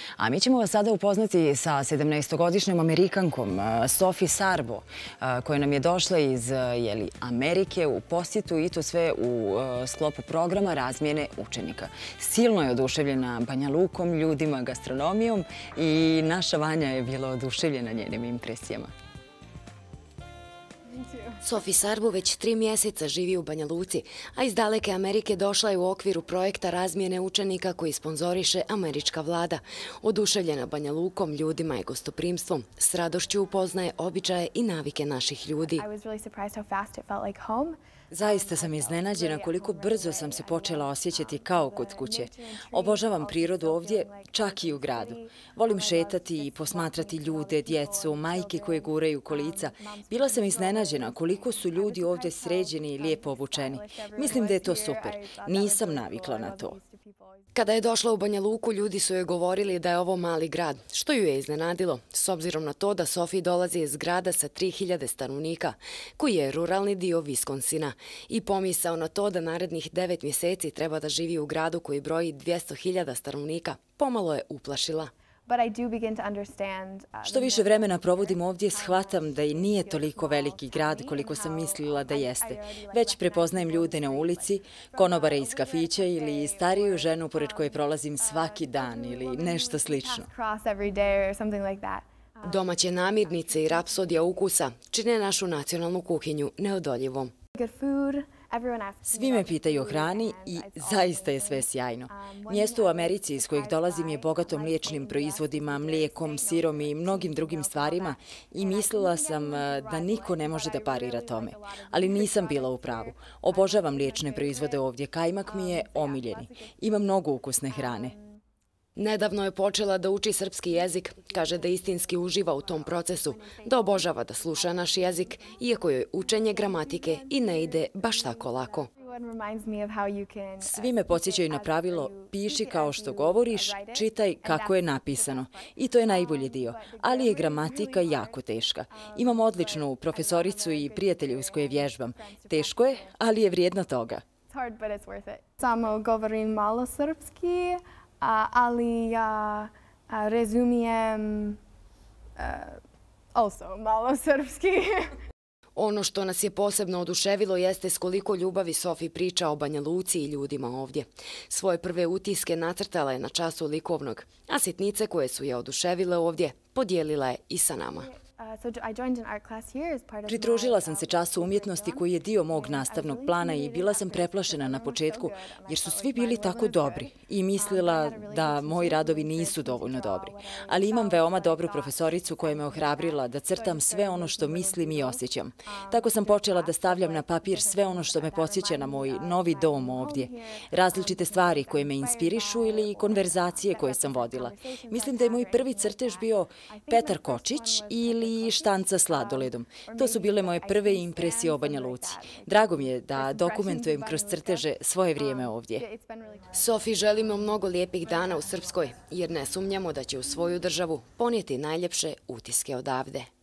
A mi ćemo vas sada upoznati sa 17-godišnjom Amerikankom Sophie Sarbo, koja nam je došla iz Amerike u posjetu i to sve u sklopu programa razmjene učenika. Silno je oduševljena Banja Lukom, ljudima, gastronomijom i naša Vanja je bila oduševljena njenim impresijama. Sophie Sarbo već 3 mjeseca živi u Banja Luci, a iz daleke Amerike došla je u okviru projekta razmjene učenika koji sponzoriše američka vlada. Oduševljena Banja Lukom, ljudima i gostoprimstvom, s radošću upoznaje običaje i navike naših ljudi. Zaista sam iznenađena koliko brzo sam se počela osjećati kao kod kuće. Obožavam prirodu ovdje, čak i u gradu. Volim šetati i posmatrati ljude, djecu, majke koje guraju kolica. Bila sam iznenađena koliko su ljudi ovdje sređeni i lijepo obučeni. Mislim da je to super. Nisam navikla na to. Kada je došla u Banja Luku, ljudi su joj govorili da je ovo mali grad, što ju je iznenadilo, s obzirom na to da Sophie dolazi iz grada sa 3000 stanovnika, koji je ruralni dio Viskonsina, i pomisao na to da narednih 9 mjeseci treba da živi u gradu koji broji 200.000 stanovnika, pomalo je uplašila. Što više vremena provodim ovdje, shvatam da i nije toliko veliki grad koliko sam mislila da jeste. Već prepoznajem ljude na ulici, konobare iz kafića ili stariju ženu pored koje prolazim svaki dan ili nešto slično. Domaće namirnice i rapsodija ukusa čine našu nacionalnu kuhinju neodoljivom. Svi me pitaju o hrani i zaista je sve sjajno. Mjesto u Americi iz kojeg dolazim je bogato mliječnim proizvodima, mlijekom, sirom i mnogim drugim stvarima i mislila sam da niko ne može da parira tome. Ali nisam bila u pravu. Obožavam mliječne proizvode ovdje, kajmak mi je omiljeni. Ima mnogo ukusne hrane. Nedavno je počela da uči srpski jezik, kaže da istinski uživa u tom procesu, da obožava da sluša naš jezik, iako joj učenje gramatike i ne ide baš tako lako. Svi me podsjećaju na pravilo piši kao što govoriš, čitaj kako je napisano. I to je najbolji dio, ali je gramatika jako teška. Imam odličnu profesoricu i prijatelju s koje vježbam. Teško je, ali je vrijedno toga. Samo govorim malo srpski, ali ja razumijem malo srpski. Ono što nas je posebno oduševilo jeste s koliko ljubavi Sophie priča o Banja Luci i ljudima ovdje. Svoje prve utiske nacrtala je na času likovnog, a sitnice koje su je oduševile ovdje podijelila je i sa nama. Pridružila sam se času umjetnosti koji je dio mog nastavnog plana i bila sam preplašena na početku jer su svi bili tako dobri i mislila da moji radovi nisu dovoljno dobri. Ali imam veoma dobru profesoricu koja me ohrabrila da crtam sve ono što mislim i osjećam. Tako sam počela da stavljam na papir sve ono što me podsjeća na moj novi dom ovdje. Različite stvari koje me inspirišu ili konverzacije koje sam vodila. Mislim da je moj prvi crtež bio Petar Kočić ili štanca s sladoledom. To su bile moje prve impresije o Banja Luci. Drago mi je da dokumentujem kroz crteže svoje vrijeme ovdje. Sophie želimo mnogo lijepih dana u Srpskoj, jer ne sumnjamo da će u svoju državu ponijeti najljepše utiske odavde.